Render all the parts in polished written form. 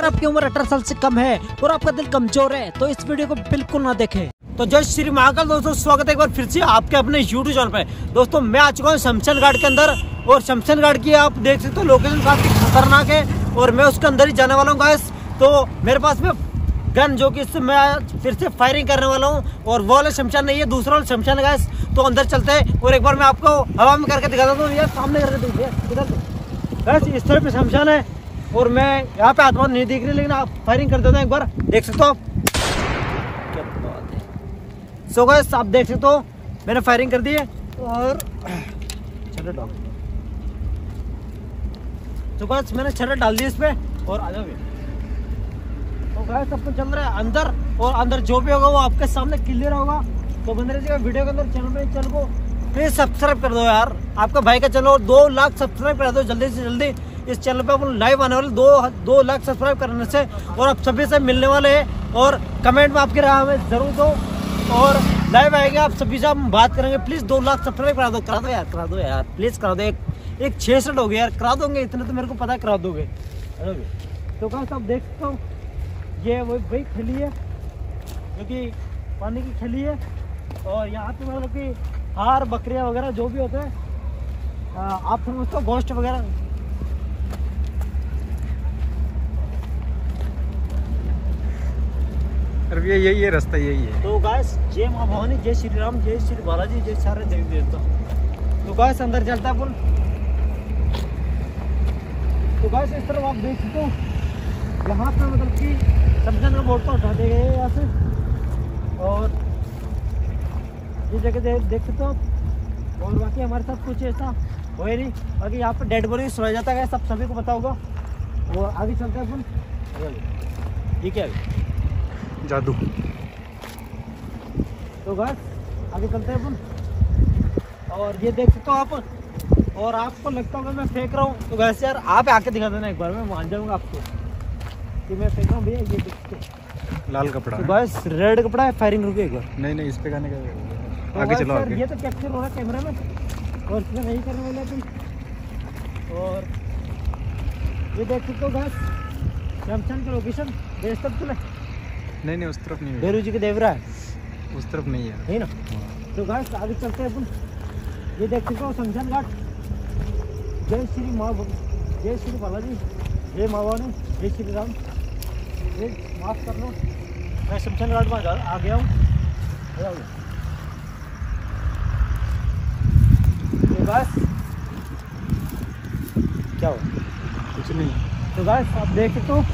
आपकी उम्र 18 साल से कम है और आपका दिल कमजोर है तो इस वीडियो को बिल्कुल ना देखें। तो जय श्री महाकाल दोस्तों, स्वागत है एक बार फिर से आपके अपने YouTube चैनल पे। दोस्तों मैं आ चुका हूँ शमशान घाट के अंदर और शमशान घाट की आप देख सकते हो लोकेशन काफी खतरनाक है और मैं उसके अंदर ही जाने वाला हूँ गाइस। तो मेरे पास में गन जो कि इससे मैं फिर से फायरिंग करने वाला हूँ और वो वाला शमशान नहीं है, दूसरा वाला शमशान है गाइस। तो अंदर चलते हैं और एक बार मैं आपको हवा में करके दिखाता हूँ। यार सामने करके देखिए गाइस, इस तरह पे शमशान है और मैं यहाँ पे आत्मा नहीं दिख रही, लेकिन आप फायरिंग कर देते हैं एक बार, देख सकते हो आप। सो गाइस आप देख सकते हो मैंने फायरिंग कर दी है और छर्रा डाल, तो गाइस मैंने छर्रा डाल दी इस पे और आ जाओ। तो गाइस अपन चल रहा है अंदर और अंदर जो भी होगा वो आपके सामने क्लियर होगा। तो बंद रहिएगा वीडियो के अंदर, चैनल को प्लीज सब्सक्राइब कर दो यार, आपका भाई का चैनल 2 लाख सब्सक्राइब करा दो जल्दी से जल्दी। इस चैनल पे अपन लाइव आने वाले 2 लाख सब्सक्राइब करने से और आप सभी से मिलने वाले हैं और कमेंट में आपकी राय हमें जरूर दो और लाइव आएगा, आप सभी से हम बात करेंगे। प्लीज 2 लाख सब्सक्राइब करा दो यार प्लीज करा दो। एक 66 हो गया यार, करा दोगे इतने तो मेरे को पता है, करा दोगे। तो गाइस आप देख सकते हो ये वही खली है जो कि पानी की खली है और यहाँ पे मतलब कि हार बकरियाँ वगैरह जो भी होते हैं आप समझते हो गोश्त वगैरह। अरे यही है रास्ता, यही है। तो गाइस जय माँ भवानी, जय श्री राम, जय श्री बालाजी, जय सारे देवी देवता। तो गाइस अंदर चलता है अपन। तो गाइस इस तरफ आप देख सकते हो यहाँ पे मतलब कि शमशान का बोर्ड तो उठा दिए गए यहाँ से और ये जगह देख सकते हो और बाकी हमारे साथ कुछ ऐसा हो ही नहीं। बाकी यहाँ पे डेड बॉडी सुना जाता है, सब सभी को पता होगा। और आगे चलते हैं अपन, ठीक है जादू। तो बस आगे चलते हैं अपन और ये देख सकते हो आप और आपको लगता होगा मैं फेंक रहा हूँ, तो वैसे यार आप आके दिखा देना एक बार, मैं मान जाऊँगा आपको कि मैं फेंक रहा हूँ भैया। ये देख सकते हो लाल कपड़ा, तो बस रेड कपड़ा है। फायरिंग रुके एक बार, नहीं इस पे गाने का तो आगे चलो आगे। ये तो कैप्चर हो रहा है कैमरा में और इसमें नहीं करने वाला तुम। और ये देख सकते हो बस शमशान की लोकेशन देश तक चले, नहीं उस तरफ नहीं है, बेरू जी के देवरा है उस तरफ नहीं है ना। तो गाइस आगे चलते हैं अपन। ये देख सकते हो शमशान घाट। जय श्री माँ, जय श्री बालाजी, जय माँ भवानी, जय श्री राम। ये माफ कर लो मैं शमशान घाट में आ गया हूँ। तो गाइस क्या हो, कुछ नहीं। तो गाइस आप देख सकते हो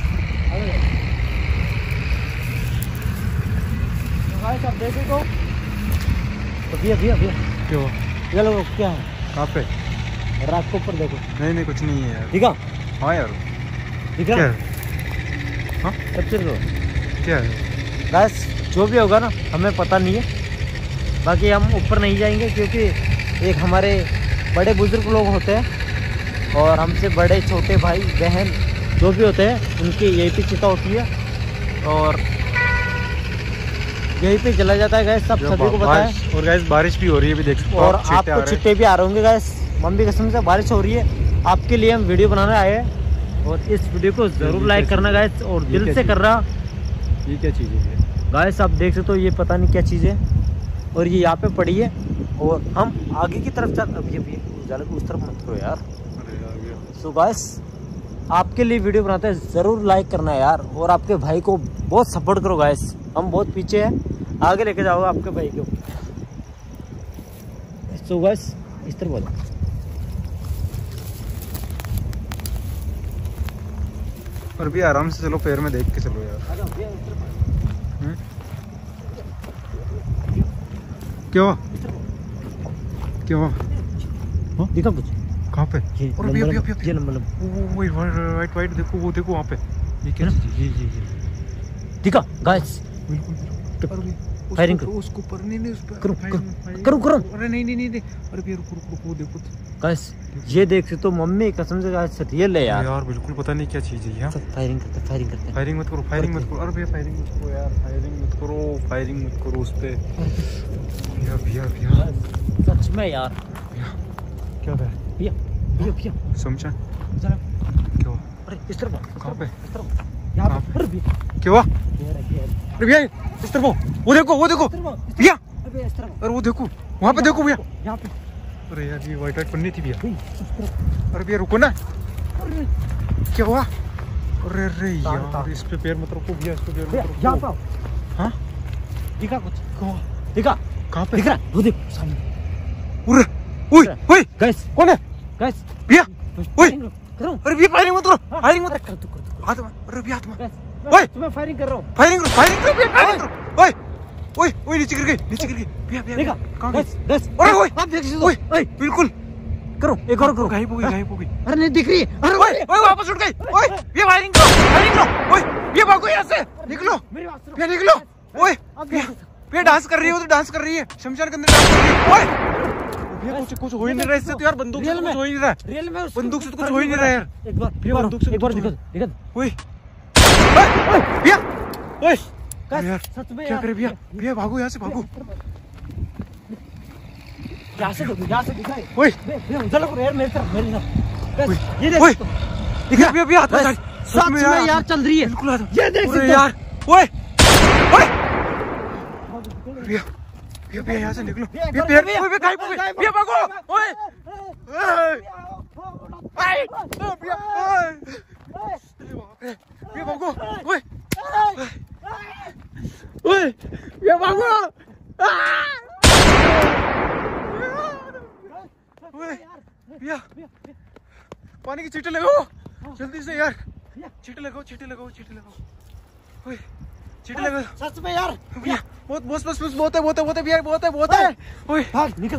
आप देखे तो भैया क्यों ये लोग क्या है, कहाँ पे रात को ऊपर देखो। नहीं कुछ नहीं है यार। ठीक है हाँ यार, ठीक है हाँ क्या है बस जो भी होगा ना हमें पता नहीं है। बाकी हम ऊपर नहीं जाएंगे क्योंकि एक हमारे बड़े बुजुर्ग लोग होते हैं और हमसे बड़े छोटे भाई बहन जो भी होते हैं उनकी यही पे चिता होती है और यहीं पे चला जाता है गैस, सब सभी को पता है। और गैस बारिश भी हो रही है, भी देख सकते हो और आपको चिट्टे भी आ रहे होंगे गैस। मम्मी कसम से बारिश हो रही है, आपके लिए हम वीडियो बनाने आए हैं और इस वीडियो को जरूर लाइक करना गैस और दिल से कर रहा। ये क्या चीज़ है गैस आप देख सकते हो, ये पता नहीं क्या चीज़ है और ये यहाँ पे पड़ी है और हम आगे की तरफ चल। अब ये उजाले को उस तरफ मत करो यार। सो गैस आपके लिए वीडियो बनाते हैं, जरूर लाइक करना है यार और आपके भाई को बहुत सपोर्ट करो गैस। हम बहुत पीछे हैं, आगे लेके जाओगे आपके भाई को। सो गैस इस तरह बोलो और भी आराम से चलो, पैर में देख के चलो यार। क्यों दिखा कुछ कहाँ पे? ये नंबर वाइट देखो, वो देखो वहाँ पे। ये क्या जी दिखा गाइस, फायरिंग करो उसको पर नहीं उस पर करो। अरे नहीं अरे भैया रुको देखो गाइस। ये देख सकते हो मम्मी कसम से गाइस सतियल है यार बिल्कुल पता नहीं क्या चीज़ है यार। फायरिंग करते फायरिंग मत करो अरे भैया फायरिंग मत करो यार, फायरिंग मत करो उस पे भैया सच में यार। क्या है भैया शमशान जरा क्या? इस तरफ कहाँ पे? इस तरफ यहाँ पे। अरे भैया क्या हुआ? अरे अरे भैया इस तरफ वो देखो भैया। इस तरफ अरे वो देखो वहाँ पे देखो भैया। यहाँ पे। अरे यार ये वाइट पन्नी थी भैया। इस तरफ। अरे भैया रुको ना, अरे क्या हुआ? अरे यार इस पे पैर मत रखो भैया, इस पे पैर भैया मत यहाँ रखो। पे हाँ दिखा कुछ? दिखा? कहाँ पे? दिख रहा? वो देख सामने। अरे ओए ओए गैस कौन है गैस भैया? ओए करो। अरे भैया फायरिंग मत करो, फायरिंग मत कर दो हाथ में। अरे भैया हाथ में। गैस ओए मैं फायरिंग कर रहा हूँ। फायरिंग करो भैया, फायरिंग करो। ओए ओए ओए नीचे गिर गई भैया भैया देखा? कहाँ गैस गई? गैस अरे ओए आप देख लो। ओए ओए बिल्कुल करो एक और करो। गायब हो गई। अरे नहीं दिख रही है। अरे ओए ओए वापस उठ गई। ओए ये फायरिंग करो। ओए ये भागो यहाँ से, निकलो मेरी बात सुनो। भैया निकलो। ओए अब भैया डांस कर रही है, वो तो डांस कर रही है शमशान के अंदर डांस कर रही है। ओए भैया कुछ हो ही नहीं रहा इससे तो यार, बंदूक से रियल तो में? कुछ हो ही नहीं रहा। रियल में बंदूक से तो कुछ हो ही नहीं रहा यार। एक बार भैया बंदूक से एक बार कुछ दिखा हो- दिखा। ओए ओए भैया ओए गैस, यार सच में क्या यार। करे भैया? भैया भागो यहाँ से, भागो। यहाँ से दिखा। ओए भैया उधर लगो यार, मेरी तरफ। गैस, ओए, ये देख। ओए, भैया भैया हाथ में गैस, सच सच में यार चल रही है। बिल्कुल हाथ में। ये देख अरे सकते यार ओए ओए भैया भैया यहाँ से निकलो। भैया, भैया भैया, पैर ओए गायब हो गई। भैया भागो। ओए ओए भैया भैया भागो। ओए ओए भैया भागो। ओए भैया पानी की चीटें लगाओ जल्दी से यार, चीटें लगाओ ओए चीटें लगाओ। सच में यार। भैया बहुत बहुत है भैया, बहुत है। ओए भाग निकल।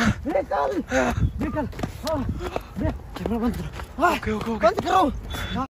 हाँ, भैया कैमरा बंद करो। हाँ, ओके बंद करो।